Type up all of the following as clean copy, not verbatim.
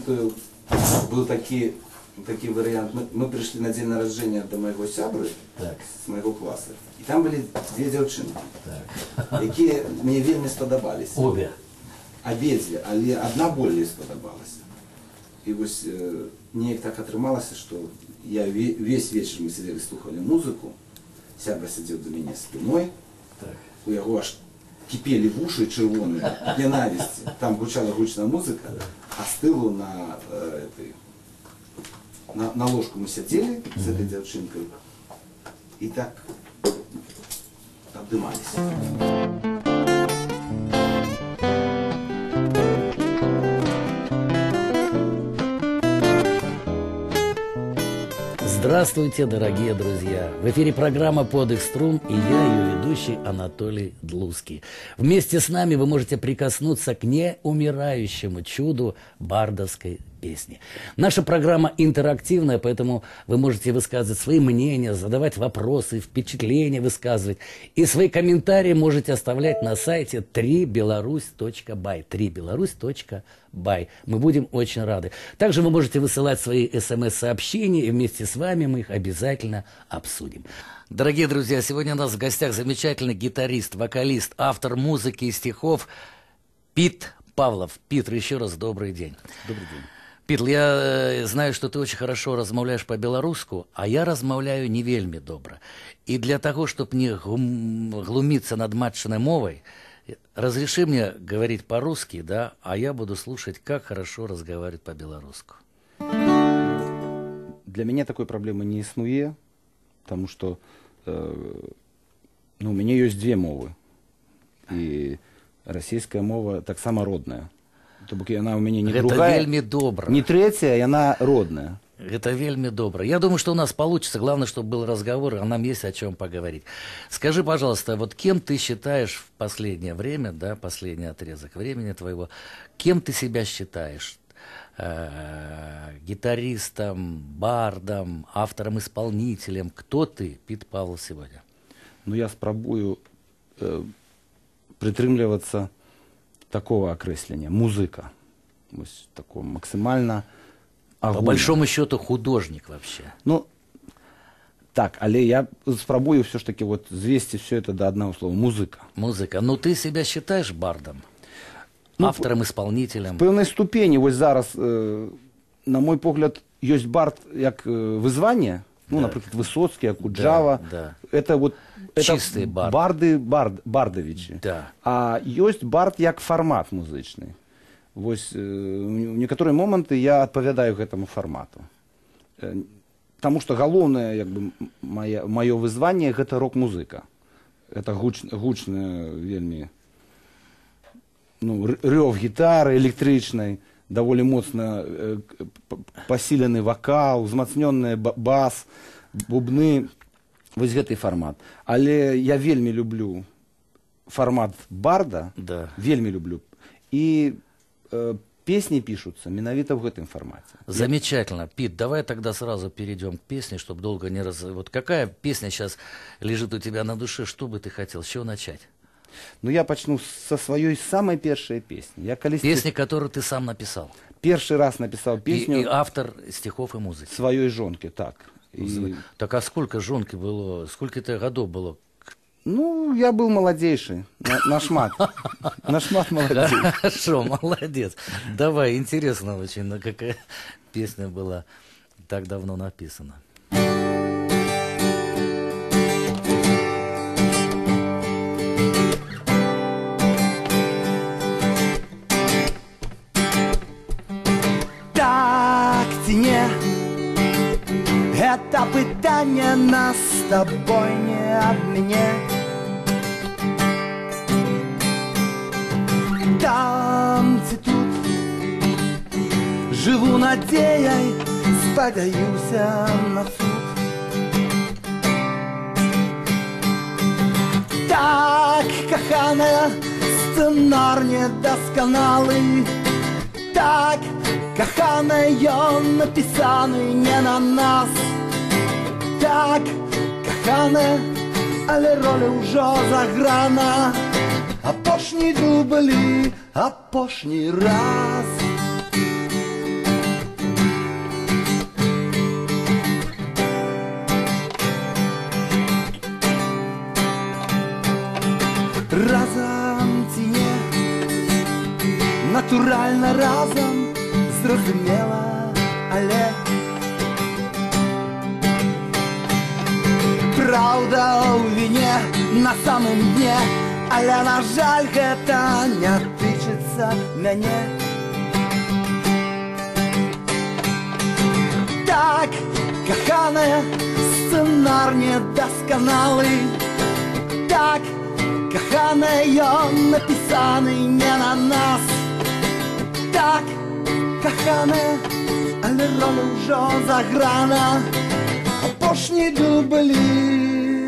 пам'ятаю, був такий варіант. Ми прийшли на день народження до моєго сябри, з моєго класу. І там були дві дівчинки, які мені вельми сподобалися. Обе. Обидві, але одна більше сподобалася. І ось мені так отрималося, що я весь вечір ми сиділи, слухали музику, сябра сидів до мене спиною, у його аж кипели уши червоные от ненависти. Там гучала гучная музыка, а с тылу на ложку мы сидели с этой девчонкой и так обдымались. Здравствуйте, дорогие друзья! В эфире программа «Подых струн» и я, ее ведущий Анатолий Длуцкий. Вместе с нами вы можете прикоснуться к неумирающему чуду бардовской песни. Наша программа интерактивная, поэтому вы можете высказывать свои мнения, задавать вопросы, впечатления высказывать. И свои комментарии можете оставлять на сайте 3belarus.by. 3belarus.by. Мы будем очень рады. Также вы можете высылать свои смс-сообщения, и вместе с вами мы их обязательно обсудим. Дорогие друзья, сегодня у нас в гостях замечательный гитарист, вокалист, автор музыки и стихов Пит Павлов. Пит, еще раз добрый день. Добрый день. Пит, я знаю, что ты очень хорошо размаўляешь по-беларуску, а я размаўляю не вельмі добра. И для того, чтобы не глумиться над матчиной мовой, разреши мне говорить по-русски, да, а я буду слушать, как хорошо разговаривать по-белорусски. Для меня такой проблемы не існує, потому что у меня есть две мовы. И российская мова так само родная. Она у меня не другая, это вельми добро. Не третья, и она родная. Это вельми добро. Я думаю, что у нас получится. Главное, чтобы был разговор, а нам есть о чем поговорить. Скажи, пожалуйста, вот кем ты считаешь в последнее время, да, последний отрезок времени твоего, кем ты себя считаешь? Гитаристом, бардом, автором-исполнителем? Кто ты, Пит Павлов, сегодня? Ну, я спробую притримлюватися такого окресления. Музыка. Ось такого максимально агульного. По большому счету художник вообще. Ну, так, але я спробую все ж таки вот звести все это до одного слова. Музыка. Музыка. Ну, ты себя считаешь бардом? Ну, автором-исполнителем? В певній ступені, ось зараз, на мой погляд, есть бард як визвання. Ну, наприклад, Висоцький, Акуджава. Да. Это вот чистые барды. Бардовичи. Да. А есть бард як формат музычный. Вось, в некоторые моменты я отповедаю к этому формату. Потому что головное, як бы, мое вызвание – это рок-музыка. Это гучная, вельми, ну, рев гитары электричной, довольно моцно посиленный вокал, узмацнённый бас, бубны. Вось гэты формат. Але я вельми люблю формат барда, да. Вельми люблю. И песни пишутся менавіта в гэтым формате. Замечательно. Пит, давай тогда сразу перейдем к песне, чтобы долго не Вот какая песня сейчас лежит у тебя на душе, что бы ты хотел, с чего начать? Ну, я почну со своей самой первой песни. Песни, которую ты сам написал. Первый раз написал песню. И автор стихов и музыки. Своей жонки, так. Так а сколько жонки было, сколько это годов было? Ну, я был молодейший, на шмат. На шмат молодейший. Хорошо, молодец. Давай, интересно очень, какая песня была так давно написана. Так ці не, это пытание нас с тобой не об мне. Там ці тут живу надеей, спадаюся на суд. Так, коханая, сценар недосконалый. Так, коханая, ён написаны не на нас. Так, коханая, але роля ўжо заграна. Апошні дублі, апошні раз. разам ці не, натуральна разам, зрозумела, але правда ў віне на самым дне, але на жаль гэта не тычыцца мяне. Так, каханая, сцэнар недасканалы. Так, каханая, ён напісаны не на нас. Так, каханая, але роля ўжо заграна. Апошні дублі.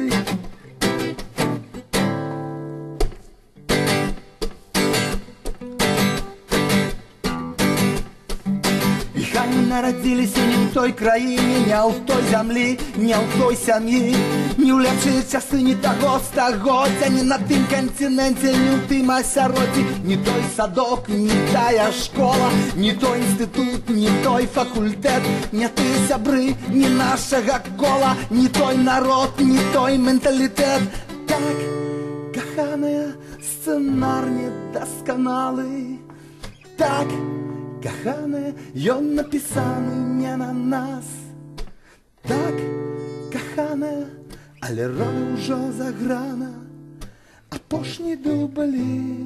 Нарадзіліся не ў той краіне, не ў той зямлі, не ў той сям'і, не ў лепшыя часы не таго стагоддзя, не на тым кантыненце, не ў тым асяроддзі, не той садок, не тая школа, не той інстытут, не той факультэт, не тыя сябры, не нашага кола, не той народ, не той менталітэт. Так, каханая, сцэнар недасканалы. Так, каханая, ён напісаны не на нас. Так, каханая, але роля ўжо заграна. Апошні дублі.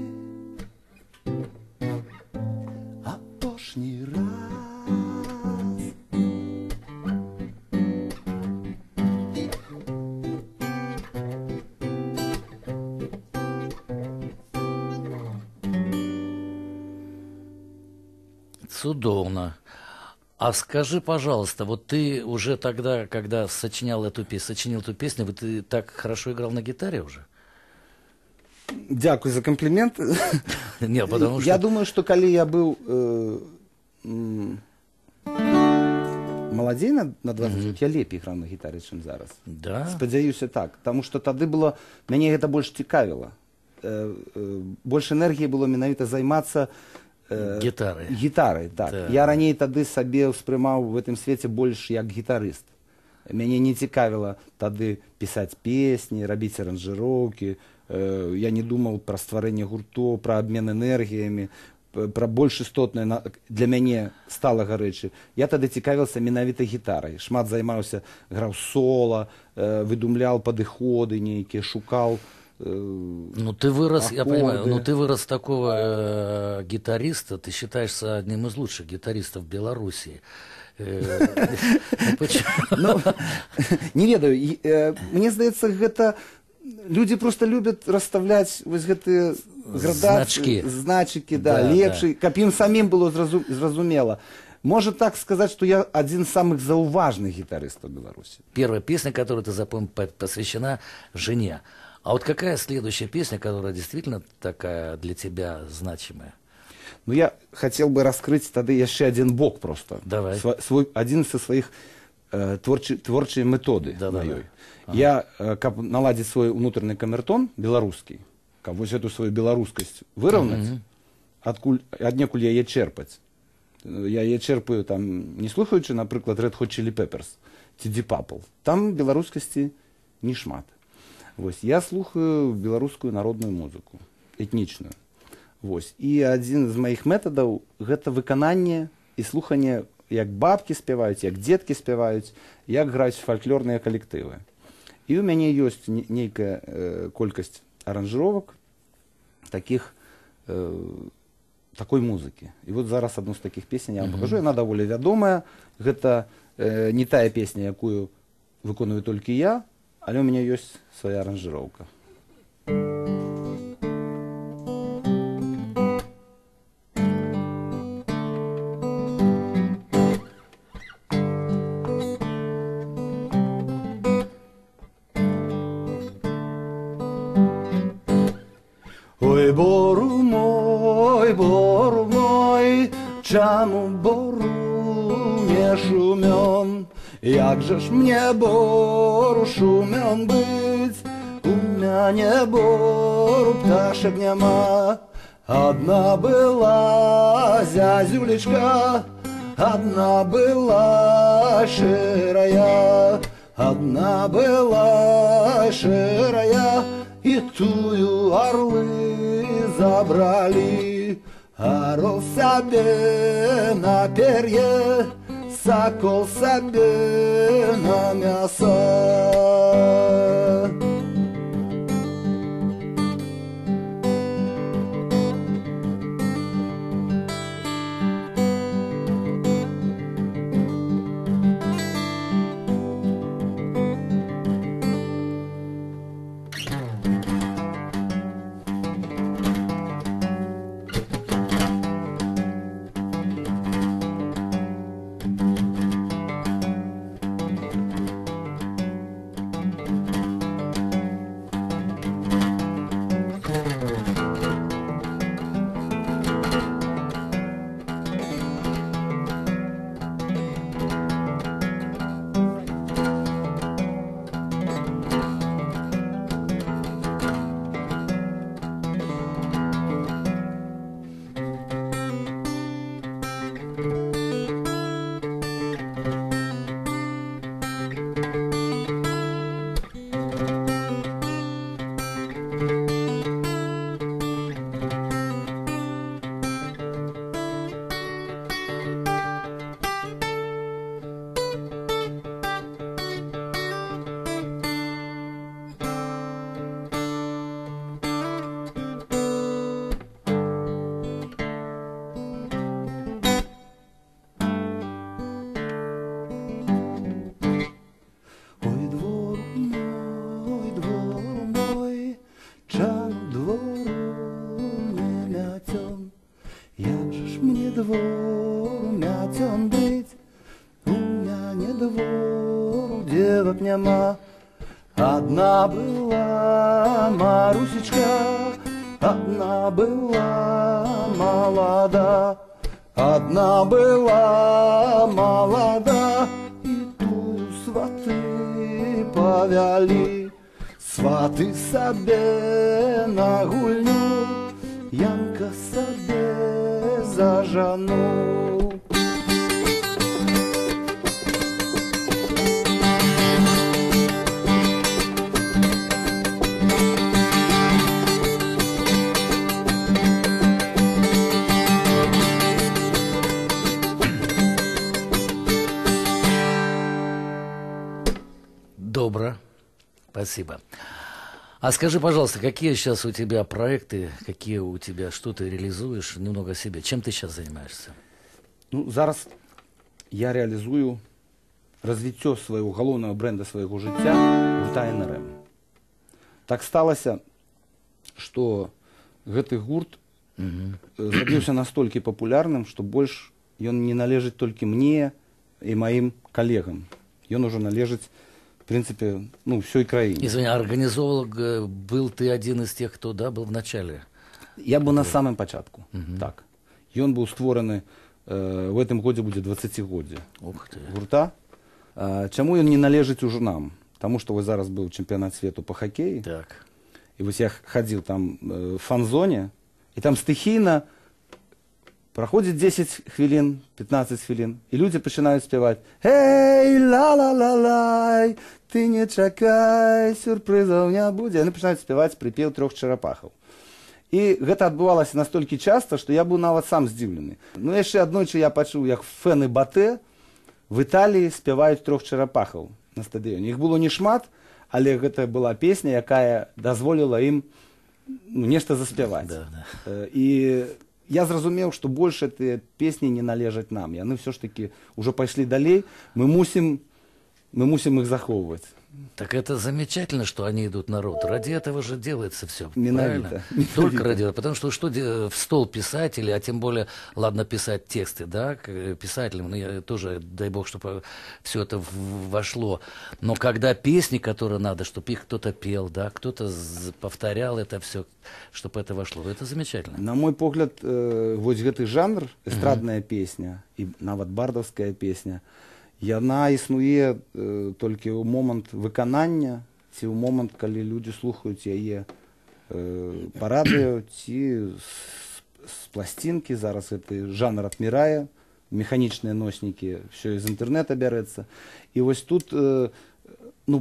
Апошні раз. Цудовно. А скажи, пожалуйста, вот ты уже тогда, когда сочинил эту песню, вот ты так хорошо играл на гитаре уже? Дякую за комплимент. Не, потому что... Я думаю, что калі я быў маладзей на 20 год, я лепей граў на гітары, чым зараз. Да? Спадзяюся так, потому что тады было, мяне гэта больш цікавіла. Больш энергіі было менавіта займацца гітарай, так. Я раней тады сабе ўспрымаў в гэтым свеце больш як гітарыст. Мяне не цікавіла тады пісаць песні, рабіць аранжыроўкі. Я не думаў пра стварэнне гуртоў, пра абмен энергіямі, пра больш істотнае для мяне сталага рэчы. Я тады цікавіўся менавіта гітарай. Шмат займаўся, граў сола, выдумляў падыходы нейкія, шукаў. Ну ты вырос, я понимаю, ну ты вырос такого гитариста, ты считаешься одним из лучших гитаристов Беларуси. Не ведаю, мне здаецца, гэта люди просто любят расставляць вось гэтыя значки, да, лепші, каб ім самим было зразумела. Можно так сказать, что я один из самых зауважных гитаристов Беларуси. Первая песня, которую ты запомнил, посвящена жене. А вот какая следующая песня, которая действительно такая для тебя значимая? Ну, я хотел бы раскрыть тогда еще один бок просто. Давай. Один из своих творчей методы. Ага. Я, как наладить свой внутренний камертон белорусский, как вот эту свою белорусскость выровнять, аднекуль яе черпать. Я яе черпаю, там, не слухаючи, наприклад, Red Hot Chili Peppers, ці Deep Purple. Там белорусскости не шмат. Вось, я слухаю беларускую народную музыку, этнічную. Вось. І адзін з маіх метадаў гэта выкананне і слуханне, як бабкі спяваюць, як дзеткі спяваюць, як граюць фальклорныя калектывы. І ў мяне ёсць нейкая колькасць аранжыровак такой музыкі. І вот зараз адну з такіх песень я вам покажу. Яна даволі вядомая. Гэта не тая песня, якую выконую толькі я, але у меня есть своя аранжировка. Ой, бору мой, чаму бору не шумён? Як же ж мне бору шумён быть? У мяне бору пташек няма. Одна была зязюлечка, одна была шырая, одна была шырая, и тую орлы забрали, орел себе на перье, сокол себе на мясо. Двор мятен быть, у меня не двор, девок нема. Одна была Марусечка, одна была молода, одна была молода, и тую сваты повяли. Сваты себе на гульню, Янка себе за жану. Добро. Спасибо. А скажи, пожалуйста, какие сейчас у тебя проекты, какие у тебя, что ты реализуешь, немного о себе. Чем ты сейчас занимаешься? Ну, зараз я реалізую розвиття свого головного бренда свого життя гурта НРМ. Так сталося, що гэты гурт зрабіўся настолькі папулярным, што больш ён не належыць толькі мне і маім калегам. Ён ужо належыць, в принципе, ну, всей краине. Извини, организовал, был ты один из тех, кто, да, был в начале? Я был на самом початку, так. И он был створаны, в этом году будет 20-годие гурта. Чему он не належит уже нам? Потому что вот зараз был чемпионат свету по хоккею. Так. И вот я ходил там в фан-зоне, и там стихийно проходит 10 хвилин, 15 хвилин, и люди начинают спевать: «Эй, ла-ла-ла-лай, ты не чакай, сюрпризов не будет». Они начинают спевать припев «Трех черепахов». И это отбывалось настолько часто, что я был нават сам здивлений. Ну, еще однойче я почув, як фэны Батэ в Италии спевают «Трех черепахов» на стадионе. Их было не шмат, але это была песня, якая дозволила им, ну, нешта заспевать. Да, да. И я зразумеў, што больш гэтыя песні не належаць нам. Яны все ж таки уже пайшлі далей, мы мусим их захоўваць. Так это замечательно, что они идут на род. Ради этого же делается все. Менавіта. Только ради этого. Потому что в стол писатели, а тем более, ладно, писать тексты, да, писателям, ну, я тоже, дай бог, чтобы все это вошло. Но когда песни, которые надо, чтобы их кто-то пел, да, кто-то повторял это все, чтобы это вошло, это замечательно. На мой погляд, вот гэты жанр, эстрадная песня и нават бардовская песня, яна існуе толькі ў момант выканання ці ў момант, калі людзі слухаюць яе па радыё ці з пласцінкі. Зараз гэты жанр адмірае, механічныя носнікі, все з інтэрнэта бярэцца. І вось тут, ну,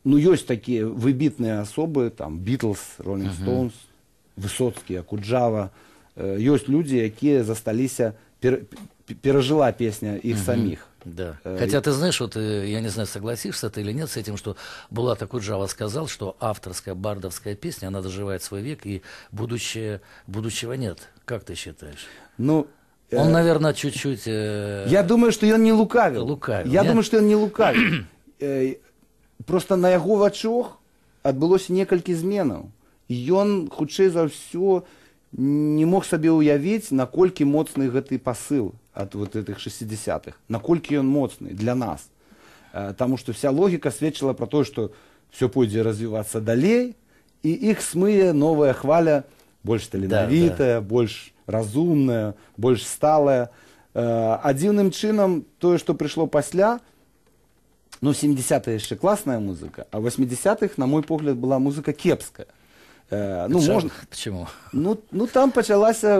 ну, ёсць такія выбітныя асобы, там, Бітлз, Роллинг Стоунс, Высоцкі, Акуджава. Ёсць людзі, якія засталіся, перажила песня іх саміх. Да. Хотя ты знаешь, вот я не знаю, согласишься ты или нет с этим, что Булат Акуджава сказал, что авторская бардовская песня, она доживает свой век, и будущего нет. Как ты считаешь? Ну, он, наверное, чуть-чуть... Я думаю, что он не лукавил. Я думаю, что он не лукавил. Просто на яго вачах адбылося некалькі зменаў. І ён, хутчэй за ўсё, не мог сабе ўявіць, наколькі моцны гэты пасыл от вот этих 60-х, наколькі ён моцны для нас. Потому что вся логика сведчила про то, что все пойдзе развиваться далей, и их смые новая хваля, больш таленавітая, больш разумная, больш сталая. А дзіўным чынам тое, што прыйшло пасля, ну, 70-е еще классная музыка, а 80-х, на мой погляд, была музыка кепская. Ну, можно... Почему? Ну, там пачалася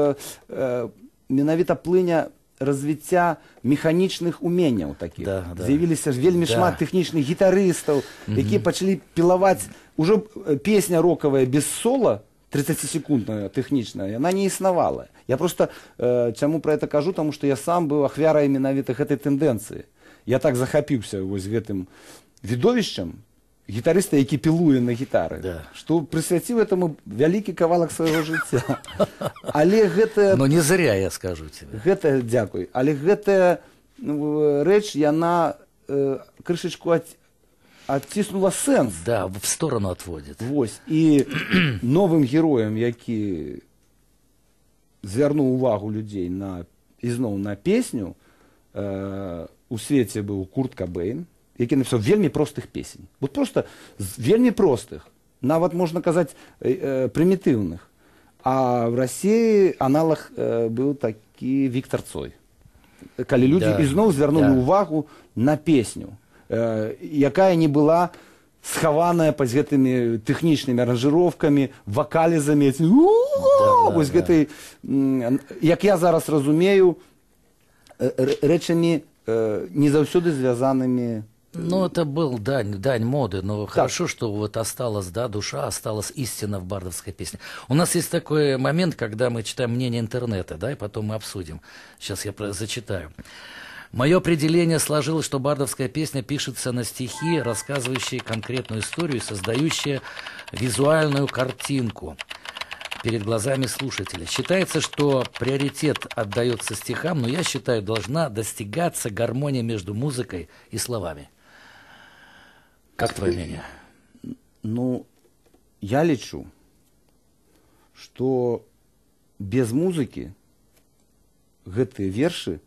менавіта плыня развіцця механічных уменняў такіх. З'явіліся ж вельмі шмат тэхнічных гітарыстаў, якія пачалі пілаваць. Ужо песня рокавая без сола, 30-секундная тэхнічная, яна не існавала. Я просто чаму про это кажу, тому што я сам быў ахвярай менавіта гэтай тэндэнцыі. Я так захапіўся вось гэтым відовішчам гітарыста, які пілуе на гітары, што прысвяціў этому вялікі кавалак свайго жыцця. Але гэта... Но не зря, я скажу тебе. Гэта, дзякуй. Але гэтая рэч, яна крышачку адціснула сэнс. Да, в сторону отводит. Вось. І новым героем, які звярнуў увагу людзей ізноў на песню, у свеце быў Курт Кабейн, які напісаў вельмі простых песень. Вот просто вельмі простых. Нават, можна казаць, прымітыўных. А в России аналог быў такі Віктор Цой. Калі людзі ізноў звярнулі увагу на песню, якая не была схаваная пад гэтымі тэхнічнымі аранжыроўкамі, вакалізамі, вось гэтай, як я зараз разумею, рэчамі не заўсёды звязанымі. Ну, это был дань моды, но хорошо, что вот осталась, да, душа, осталась истина в бардовской песне. У нас есть такой момент, когда мы читаем мнение интернета, да, и потом мы обсудим. Сейчас я зачитаю. Мое определение сложилось, что бардовская песня пишется на стихи, рассказывающие конкретную историю и создающие визуальную картинку перед глазами слушателя. Считается, что приоритет отдается стихам, но я считаю, должна достигаться гармония между музыкой и словами. Как твое мнение? Ну, я лечу, что без музыки гэтыя вершы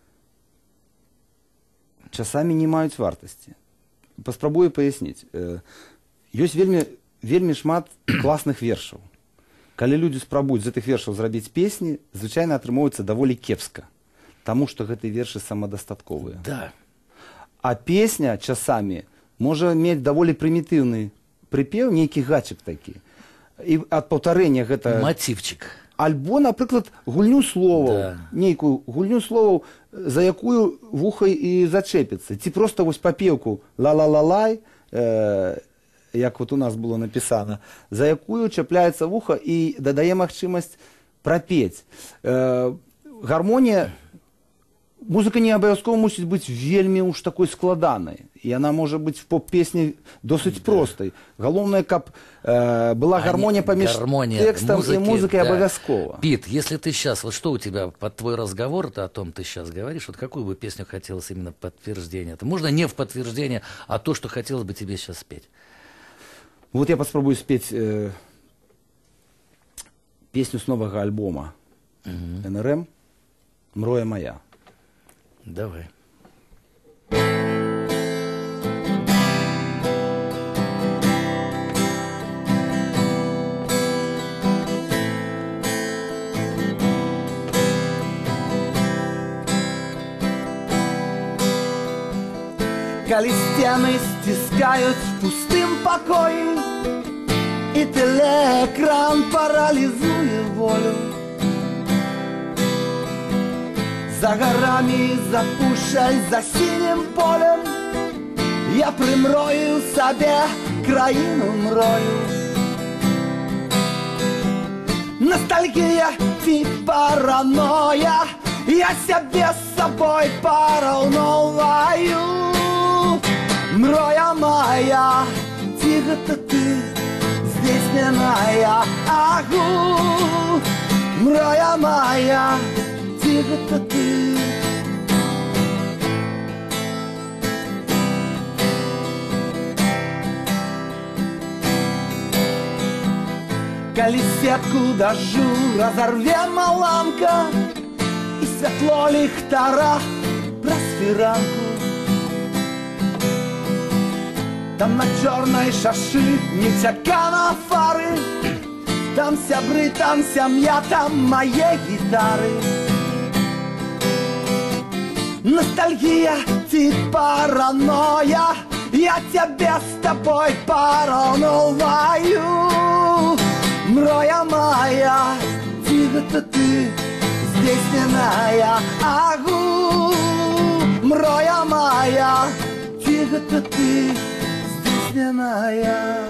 часамі не маюць вартасці. Паспрабую паясніць. Ёсць вельмі шмат класных вершаў. Калі людзі спрабуюць з гэтых вершаў зрабіць песні, звычайна атрымоўваецца даволі кепска, таму што гэтыя вершы самадастатковыя. Да. А песня часамі можа мець даволі прымітыўны прыпеў, нейкі гачык такі. І ад паўтарэння гэта... Мативчик. Альбо, напрыклад, гульню словаў, нейкую гульню словаў, за якую вухай і зачэпіцца. Ці проста вось папеўку ла-ла-ла-лай, як вот у нас было написано, за якую чапляецца вуха і дадае магчымасць прапець. Гармонія, музыка не абавязкова мусіць быць вельмі уж такой складанай. І яна можа быць в поп-песні досыць простай. Галоўнае, каб была гармонія паміж текстом и музыкой обовязково. Пит, если ты сейчас, вот что у тебя под твой разговор, о том ты сейчас говоришь, вот какую бы песню хотелось именно подтверждение? Это можно не в подтверждение, а то, что хотелось бы тебе сейчас спеть. Вот я попробую спеть песню с нового альбома НРМ «Мроя моя». Давай. Калі сцены сціскаюць пустым пакоі, і тэлеэкран паралізуе волю. За гарамі, за пушай, за сінім полем я примрою себе країну мрою. Ностальгия и паранойя, я себе с собой поравноваю. Мроя моя, тихо-то ты, здесь не моя, агу. Мроя моя, тихо-то ты. Калі сетку дажджу разорве маланка і святло ліхтара праз фіранку. Там на чорнай шашы нечакана фары, там сябры, там сям'я, там мае гітары. Ностальгія ці параноя, я тебе с тобой поравноваю. Мроя моя, тихо-то ты, здесь не моя, агу. Мроя моя, тихо-то ты, здесь не моя.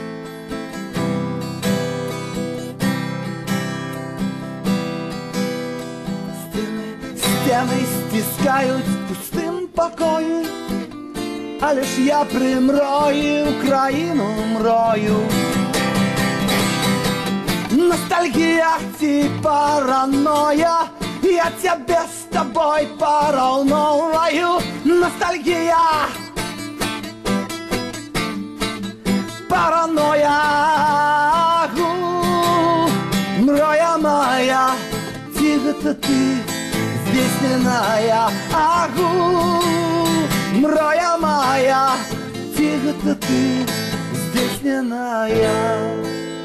Стены стискают в пустым покое, а лишь я примрою Украину мрою. Ностальгия и паранойя, я тебя с тобой поравноваю. Ностальгия, паранойя, мроя моя, тихо-то ты, здесь не моя, агу. Мроя моя, тихо-то ты, здесь не моя.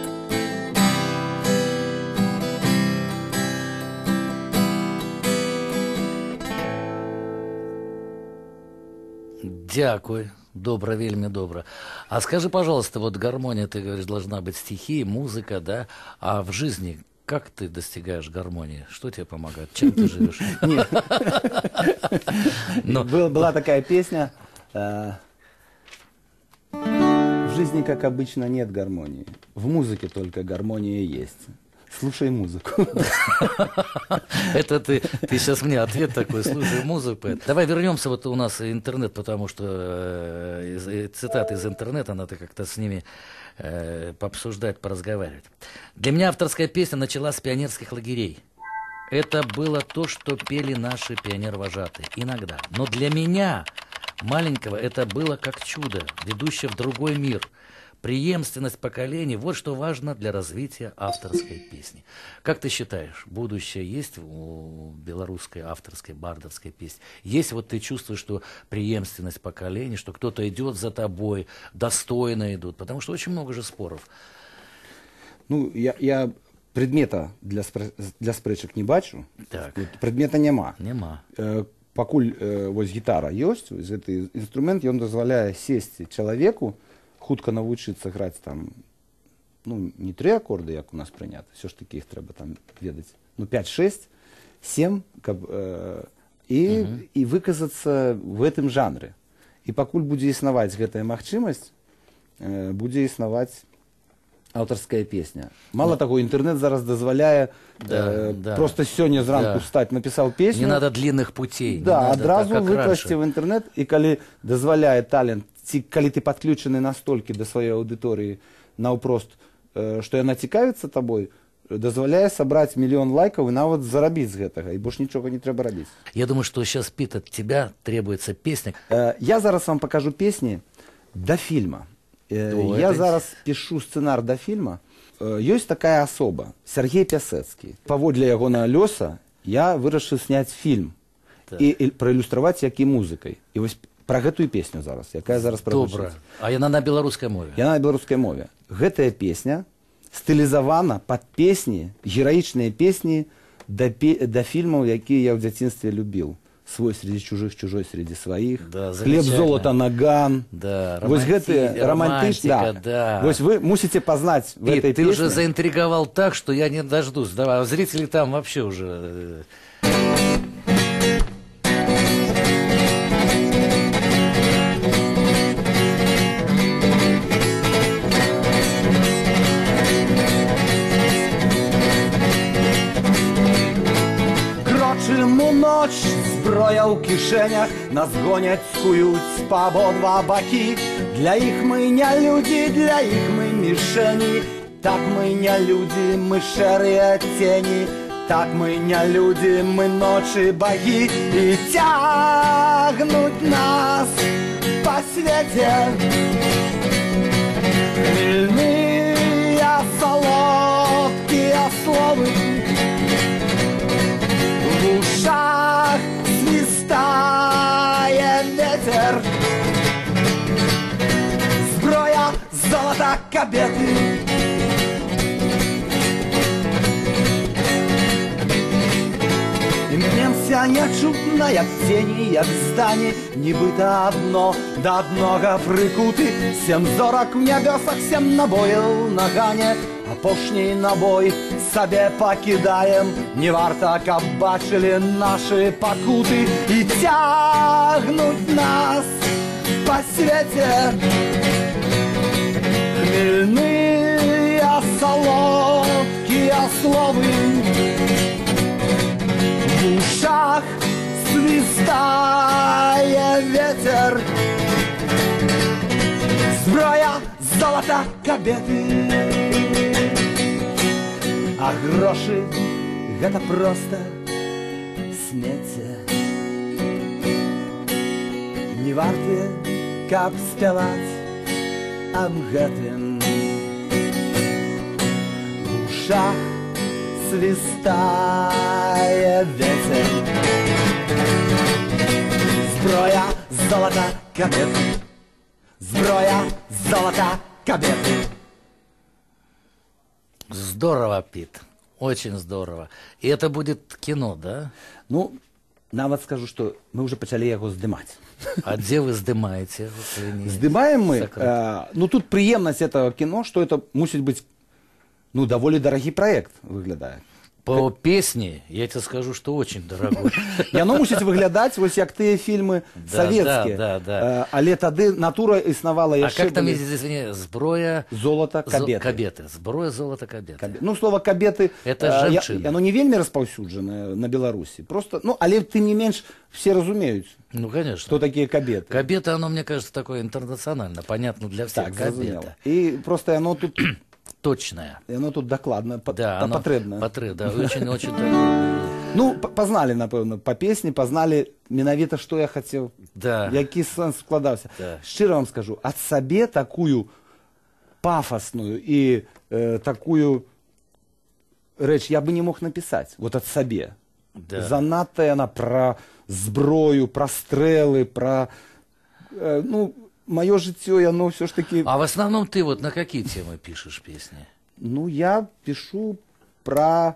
Дякую. Добро, вельми добро. А скажи, пожалуйста, вот гармония, ты говоришь, должна быть стихия, музыка, да? А в жизни как ты достигаешь гармонии? Что тебе помогает? Чем ты живешь? Нет. Была такая песня. В жизни, как обычно, нет гармонии. В музыке только гармония есть. Слушай музыку. Это ты сейчас мне ответ такой, слушай музыку. Давай вернемся, вот у нас интернет, потому что цитаты из интернета, надо как-то с ними пообсуждать, поразговаривать. Для меня авторская песня началась с пионерских лагерей. Это было то, что пели наши пионер-вожатые. Иногда. Но для меня, маленького, это было как чудо, ведущее в другой мир. Преемственность поколений – вот что важно для развития авторской песни. Как ты считаешь, будущее есть у белорусской авторской бардовской песни? Есть вот ты чувствуешь, что преемственность поколений, что кто-то идет за тобой, достойно идут? Потому что очень много же споров. Ну, я предмета для спрэчак не бачу. Так. Предмета няма. Нема. Пакуль вось гітара ёсць, гэты інструмент, ён дазваляе сесці чалавеку, хутка навучыцца граць там, ну, не 3 акорды, як у нас прынята, все ж таки іх трэба там ведаць, ну, 5, 6, 7, каб, і выказацца в гэтым жанры. І пакуль будзе існаваць гэтая магчымасць, будзе існаваць аўтарская песня. Мало таго, інтэрнет зараз дазваляе просто сёння зранку встаць, напісаў песню. Не надо длинных путей. Да, адразу выкласці в інтэрнет, і калі дазваляе талент, ці калі ты падключаны настолькі да сваёй аўдыторыі наўпрост, што яна цікавіцца табой, дазваляе сабраць мільён лайкаў і нават зарабіць з гэтага, і больш нічога не трэба рабіць. Я думаю, что сейчас, Пит, от тебя требуется песня. Я зараз вам покажу песні да фільма. Я зараз пишу сцэнар да фільма. Ёсць такая асоба, Сергей Пясэцкі. Паводле ягонага лёса я вырашыў сняць фільм і праілюстраваць як і музыкай. І вось пра гэтую песню зараз, якая зараз прагучыць. Добра. А яна на беларускай мове? Яна на беларускай мове. Гэтая песня стылізавана пад песні, гераічныя песні да фільмаў, якія я ў дзяцінстве любіў. «Свой среди чужих, чужой среди своих», да, «Хлеб, золото, наган». Да, вот романтика, да. Вот вы мусите познать в этой ты песне. уже заинтриговал так, что я не дождусь. Давай, зрители там вообще уже... темну ноч, зброя у кишенях, нас гонять, скують по обидва боки. Для їх ми не люди, для їх ми мішені. Так ми не люди, ми шерые тени. Так мы не люди, мы ночи боги. И тягнуть нас по свете хмельные солодкие словы. В ушах свистает ветер, зброя, золото, кабеты. Мчимся нечутно, як тіні, як здані, нібито одно до одного прикути. 7 зорок в небесах, 7 набоїв на гані, а пошній набой собі покидаєм. Не варто, каб бачили наші покути і тягнуть нас по свете хмельные солодкие словы. В ушах свистает ветер, зброя, золото, кабеты. А гроши — гэта просто смецце, не вартыя, каб спяваць аб гэтым. В ушах свистает ветер, зброя, золото, кабеты. Зброя, золото, кабеты. Здорово, Пит. Очень здорово. И это будет кино, да? Ну, нават скажу, что мы уже пачалі яго здымаць. А где вы здымаете? Здымаем мы. Ну, тут приемность этого кино, что это мусить быть, ну, даволі дорогі проект выглядае. По песне, я тебе скажу, что очень дорогой. Яно мусіць выглядаць вось як тыя фільмы савецкія. Але тады натура існавала яшчэ. А как там, извини, зброя... Золото, кабеты. Кабеты. Зброя, золото, кабеты. Ну, слово кабеты... Это жанчына. Оно не вельмі распаўсюджанае на Беларусі. Просто, ну, але тым не менш, все разумеюць. Ну, конечно. Что такие кабеты. Кабеты, оно, мне кажется, такое интернационально, понятно для всех. Так, кабета. И просто оно тут... Точное. И оно тут докладно, да, патрэбна. Да, очень-очень. Ну, познали, напэўна, по песні, познали менавіта, што я хацеў, які сэнс вкладаўся. Шчыра вам скажу, ад сабе такую пафосную і такую рэч я бы не мог напісаць, вот ад сабе. Занадта яна пра зброю, пра стрэлы, пра... Ну, мое жыццё, яно все ж таки... А в основном ты вот на какие темы пишешь песни? Ну, я пишу про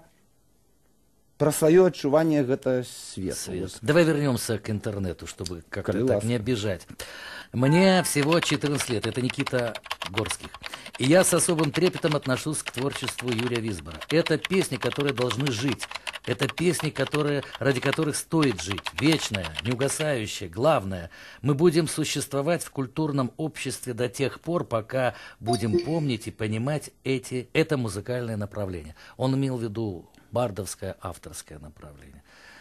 свое адчуванне гэта свету. Давай вернемся к интернету, чтобы как-то так не обижать. Мне всего 14 лет, это Никита Горских. И я с особым трепетом отношусь к творчеству Юрия Визбора. Это песни, которые должны жить. Это песни, ради которых стоит жить. Вечная, неугасающая, главное. Мы будем существовать в культурном обществе до тех пор, пока будем помнить и понимать это музыкальное направление. Он имел в виду бардовское, авторское направление.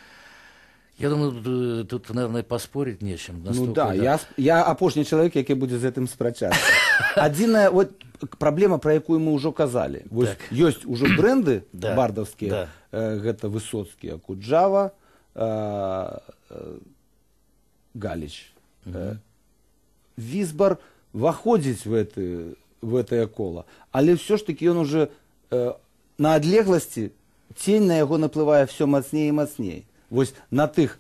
Я думаю, тут, наверное, поспорить нечем. Ну да, я апошні чалавек, які будзе з гэтым спрачацца. Адзіная вот праблема, пра якую мы ўжо казалі. Вось ёсць ужо бренды бардаўскія, гэта Высоцкі, Акуджава, Галіч. Візбар ваходзіць в это кола, але все ж таки ён уже на адлегласці, тень на яго наплывае все мацней і мацней. Вось на тых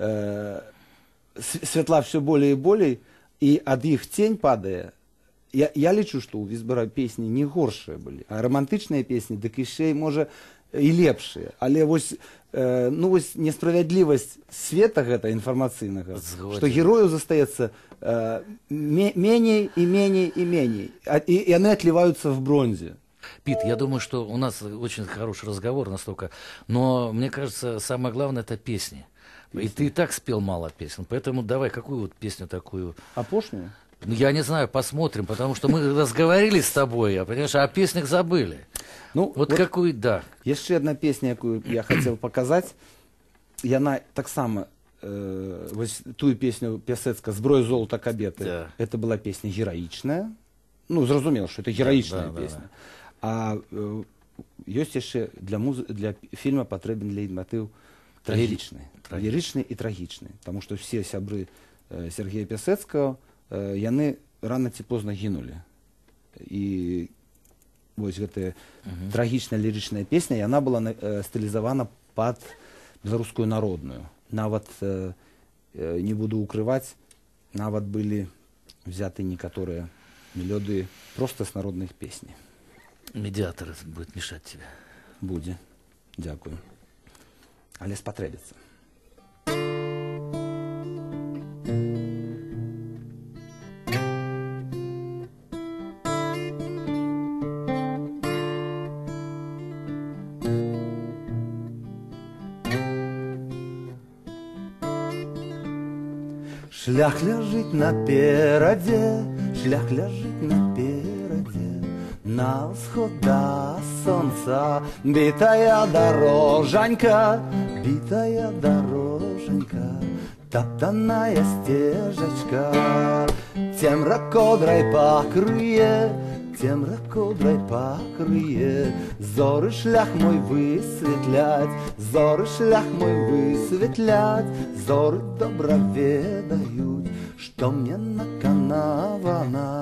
святла все более и более, и ад іх тень падае. Я лічу, што ў Візбара песні не горшыя былі, а романтычныя песні, дык яшчэ, можа, і лепшыя. Але вось, ну, вось несправядлівасць света гэта інфармацыйнага, што герою застаецца меней і меней і меней, і яны отліваюцца в бронзе. Пит, я думаю, что у нас очень хороший разговор настолько, но мне кажется, самое главное это песни. И ты и так спел мало песен, поэтому давай, какую вот песню такую? Апошнюю? Ну, я не знаю, посмотрим, потому что мы разговаривали с тобой, понимаешь, а о песнях забыли. Ну, вот какую, да. Яшчэ одна песня, якую я хотел показать. яна таксама вось тую песню Пясэцка «Зброй золота кабеты», Да. это была песня гераічная. Ну, зразумела, что это гераічная Да, песня. А ёсць яшчэ для фільма патрэбен лейтматыў трагічны. Лірычны і трагічны. Таму што все сябры Сергея Пясэцкага, яны рана ці позна гінулі. І вось гэтая трагічная лірычная песня, яна была стылізавана пад беларускую народную. Нават, не буду укрываць, нават былі взяты некаторыя мелодыі проста з народных песні. Медиатор будет мешать тебе. Будзе. Дзякую. Але спатрэбіцца. Шлях ляжыць наперадзе, шлях ляжыць наперадзе. На ўсход да сонца бітая дарожанька, бітая дарожанька, таптаная сцежачка. Цемра кодрай пакрые, цемра кодрай пакрые. Зоры шлях мой высветляць, зоры шлях мой высветляць. Зоры добра ведаюць, што мне наканавана.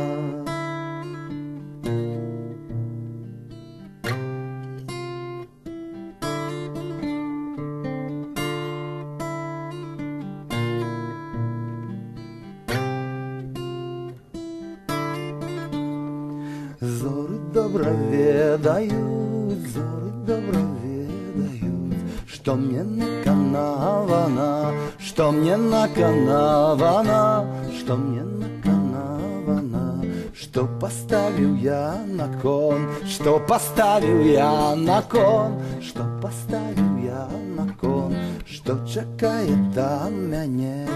Зоры добра ведаюць, зоры добра ведаюць, што мне наканавана, што мне наканавана, што мне наканавана. Што паставіў я на кон, што паставіў я на кон, што паставіў я на кон, што чакае там мяне.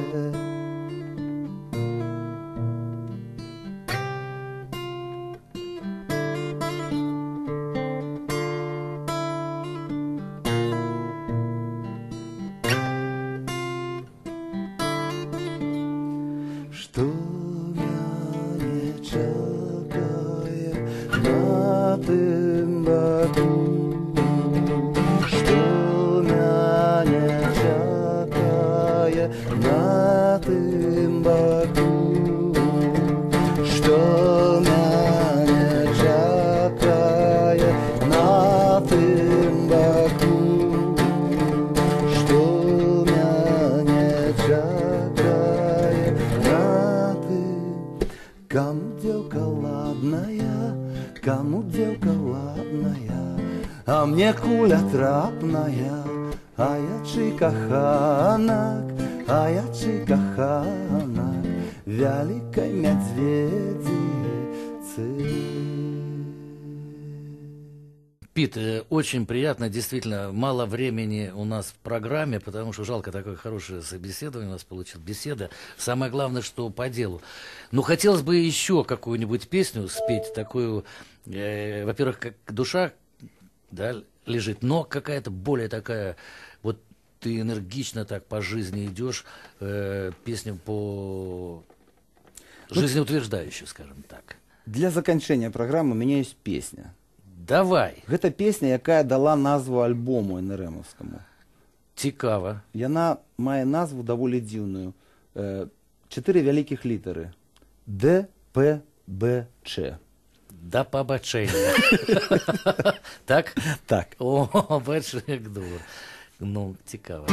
Што мяне чакае на тым баку, што мяне чакае на тым баку, што мяне чакае на тым баку, што мяне чакае на тым. Каму дзеўка ладная, каму дзеўка ладная, а мне куля трапная, а я чый каханак, а я чый каханак, вялікай мядзведзіцы. Пит, очень приятно, действительно, мало времени у нас в программе, потому что жалко, такое хорошее собеседование у нас получилось, беседа. Самое главное, что по делу. Ну, хотелось бы еще какую-нибудь песню спеть, такую, во-первых, как душа, да, лежит, но какая-то более такая, вот ты энергично так по жизни идешь, песню по жизнеутверждающую, скажем так. Для заканчэння праграмы у мяне ёсць песня. Давай. Гэта песня, якая дала назву альбому НРМовскаму. Цікава. Яна мае назву даволі дзіўную. 4 вялікіх літары. Д, П, Б, Ч. Да побачення. Так? Так. О, бачиш, як добре. Ну, цікаво.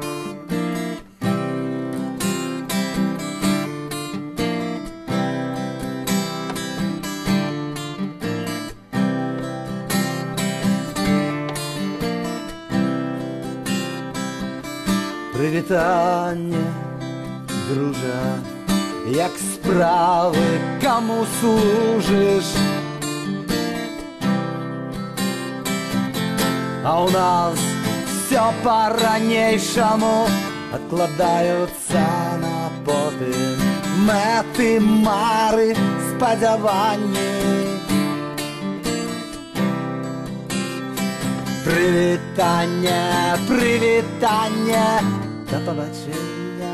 Прывітанне, дружа, як справы, каму служыш? А у нас все по-ранейшаму адкладаюцца на потым мэты, мары, спадзяванні. Прывітанне, прывітанне, да пабачэння.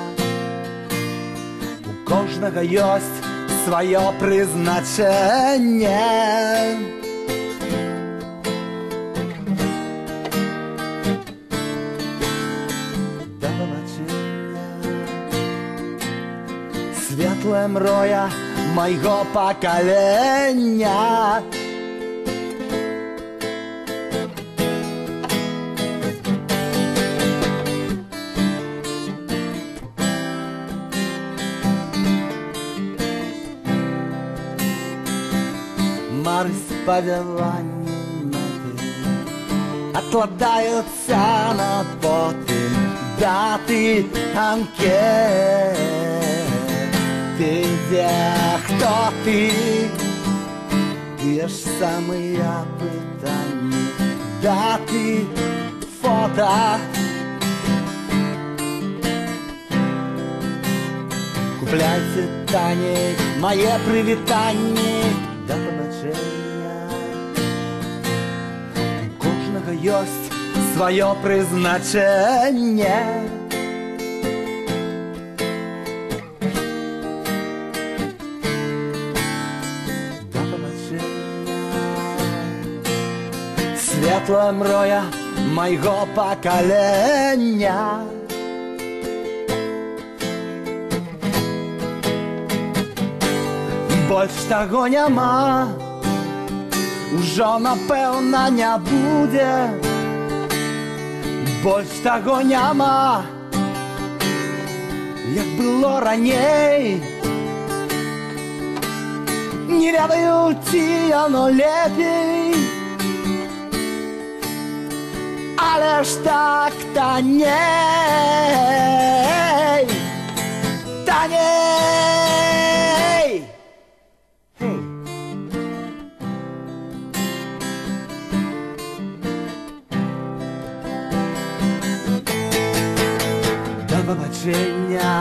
У кожнага ёсць сваё прызначэнне. Да пабачэння. Светлая мроя майго пакалення. Мары спадзяванні адкладаюцца на потым, даты анкеты, дзе хто ты, тыя ж самыя пытанні, даты, фота. Купляйце таней мае прывітанні, да пабачэння. У кожнага ёсць сваё прызначэнне. Да пабачэння. Светлая мроя майго пакалення. Больш таго няма, ужо напэўна не будзе. Больш таго няма, як было раней. Не ведаю, ці яно лепей, але ж так танней, танней. Да пабачэння.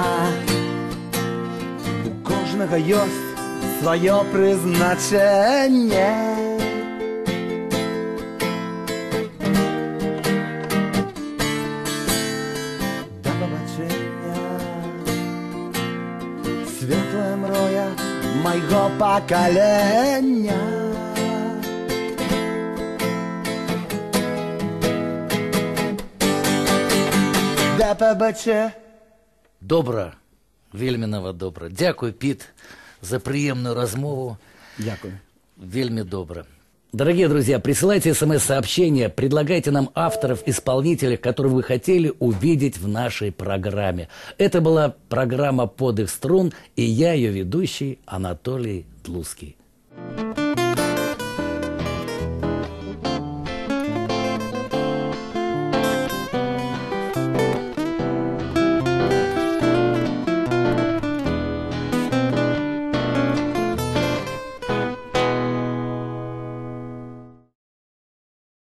У кожнага ёсць сваё прызначэнне. Да пабачэння. Светлая мроя майго пакалення. Да пабачэ. Добра, вельмі нава добра. Дякую, Пит, за приемную размову. Дякую. Вельми добро. Дорогие друзья, присылайте смс-сообщения, предлагайте нам авторов, исполнителей, которых вы хотели увидеть в нашей программе. Это была программа «Подых струн», и я, ее ведущий, Анатолий Длуцкий.